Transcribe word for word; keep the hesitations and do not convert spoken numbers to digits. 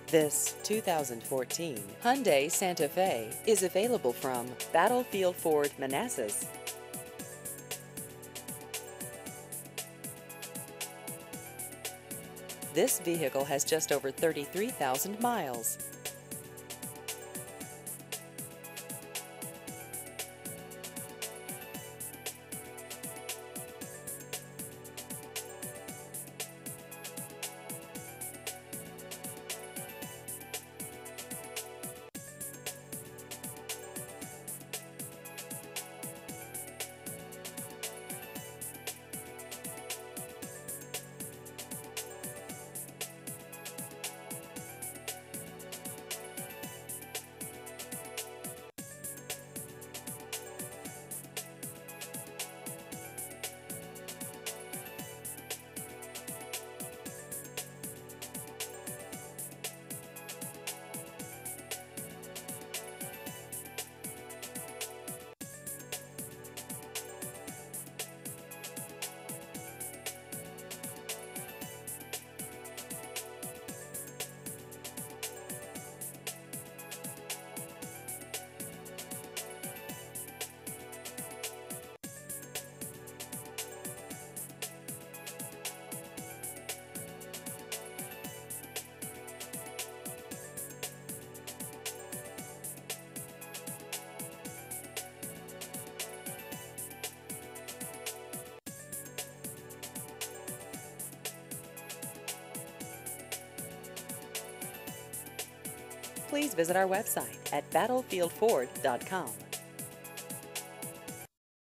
This two thousand fourteen Hyundai Santa Fe is available from Battlefield Ford Manassas. This vehicle has just over thirty-three thousand miles. Please visit our website at battlefield ford dot com.